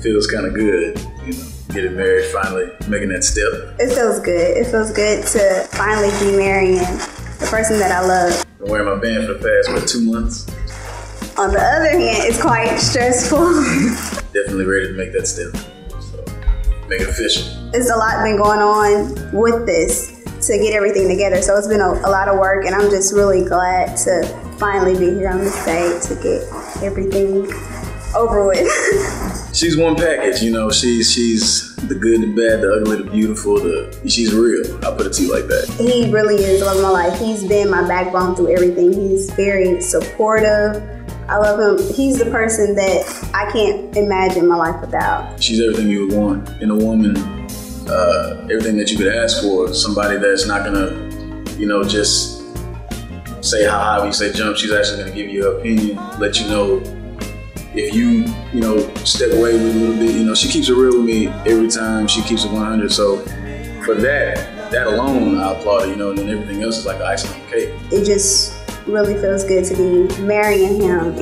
feels kind of good, you know, getting married, finally making that step. It feels good. It feels good to finally be marrying the person that I love. Been wearing my band for the past, 2 months? On the other hand, it's quite stressful. Definitely ready to make that step, so make it official. There's a lot been going on with this to get everything together, so it's been a lot of work, and I'm just really glad to finally be here on this day to get everything over with. She's one package, you know. She's the good, the bad, the ugly, the beautiful. She's real. I'll put it to you like that. He really is the love of my life. He's been my backbone through everything. He's very supportive. I love him. He's the person that I can't imagine my life without. She's everything you would want in a woman. Everything that you could ask for. Somebody that's not gonna, you know, just say how high when you say jump. She's actually gonna give you her opinion, let you know if you know, step away with a little bit. You know, she keeps it real with me every time. She keeps it 100. So for that alone, I applaud her. You know, and then everything else is like icing on the cake. It just really feels good to be marrying him,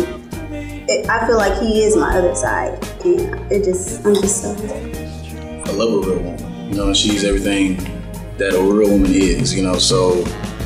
and I feel like he is my other side. And I'm just so happy. I love a real woman, you know, and she's everything that a real woman is, you know, so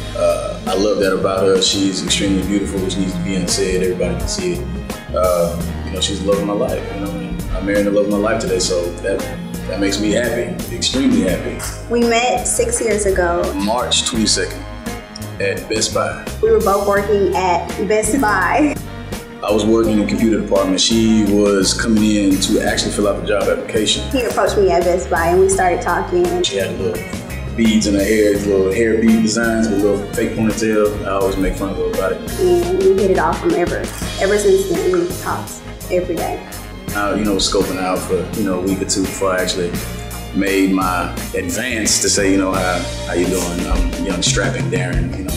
I love that about her. She's extremely beautiful, which needs to be unsaid. Everybody can see it. You know, she's the love of my life, you know, and I'm marrying the love of my life today, so that makes me happy, extremely happy. We met 6 years ago. March 22nd at Best Buy. We were both working at Best Buy. I was working in the computer department. She was coming in to actually fill out the job application. He approached me at Best Buy and we started talking. She had little beads in her hair, little hair bead designs with a little fake ponytail. I always make fun of her about it. And we hit it off from ever since then. We talked every day. You know, scoping out for, you know, a week or two before I actually made my advance to say, you know, how you doing? I'm young strapping Darren, you know.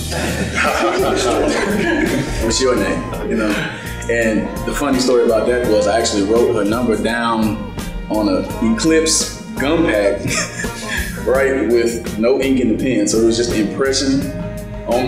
What's your name? You know. And the funny story about that was I actually wrote her number down on an Eclipse gum pack, right, with no ink in the pen. So it was just an impression on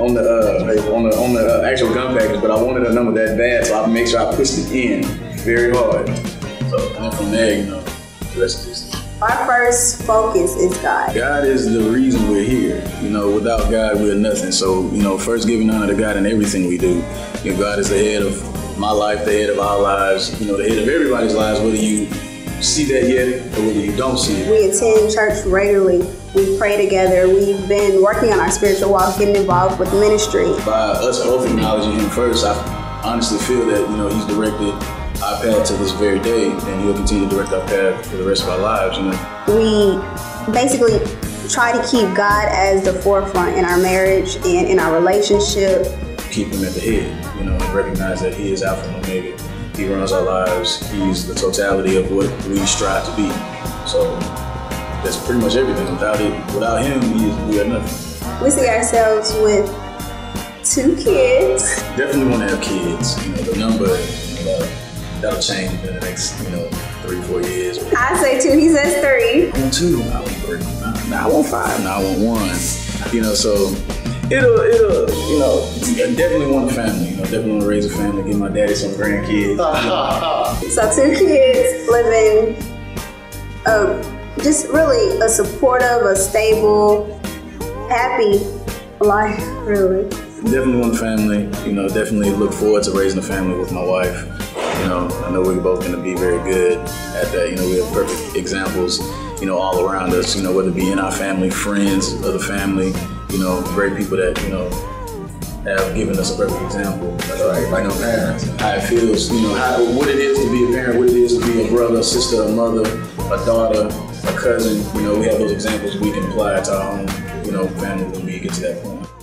the actual gum package. But I wanted her number that bad, so I made sure I pushed it in very hard. So and then from there, you know, the rest is history. Our first focus is God. God is the reason we're here. You know, without God, we're nothing. So, you know, first giving honor to God in everything we do. You know, God is the head of my life, the head of our lives, you know, the head of everybody's lives, whether you see that yet or whether you don't see it. We attend church regularly. We pray together. We've been working on our spiritual walk, getting involved with ministry. By us both acknowledging Him first, I honestly feel that, you know, He's directed our path to this very day, and He'll continue to direct our path for the rest of our lives, you know. We basically try to keep God as the forefront in our marriage and in our relationship. Keep Him at the head, you know, and recognize that He is Alpha and Omega. He runs our lives. He's the totality of what we strive to be. So that's pretty much everything. Without Him, we are nothing. We see ourselves with 2 kids. Definitely want to have kids. You know, the number, you know, that'll change in the next, 3-4 years. I say 2, he says 3. I want 2, I want 3. Now I want 5, now I want 1. You know, so it'll, I definitely want a family. You know, definitely want to raise a family, give my daddy some grandkids. So 2 kids living, just really a supportive, a stable, happy life, really. Definitely want a family. You know, definitely look forward to raising a family with my wife. You know, I know we're both going to be very good at that. You know, we have perfect examples, you know, all around us, you know, whether it be in our family, friends of the family, you know, great people that, you know, have given us a perfect example. That's right. Like, parents, how it feels, you know, what it is to be a parent, what it is to be a brother, a sister, a mother, a daughter, a cousin. You know, we have those examples we can apply to our own, you know, family when we get to that point.